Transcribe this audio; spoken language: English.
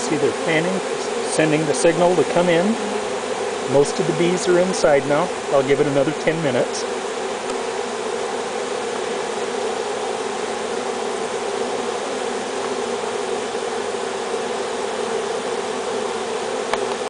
see they're fanning, sending the signal to come in. Most of the bees are inside now. I'll give it another 10 minutes.